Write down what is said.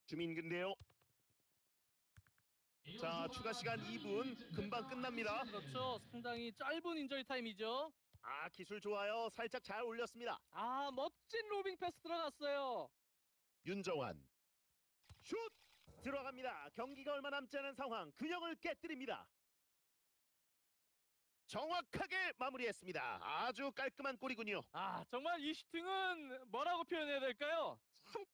주민근데요. 자, 추가 시간 2분. 금방 끝납니다. 그렇죠. 상당히 짧은 인저리 타임이죠. 아, 기술 좋아요. 살짝 잘 올렸습니다. 아, 멋진 로빙 패스 들어갔어요. 윤정환. 슛! 들어갑니다. 경기가 얼마 남지 않은 상황. 균형을 깨뜨립니다. 정확하게 마무리했습니다. 아주 깔끔한 골이군요. 아, 정말 이 슈팅은 뭐라고 표현해야 될까요? 참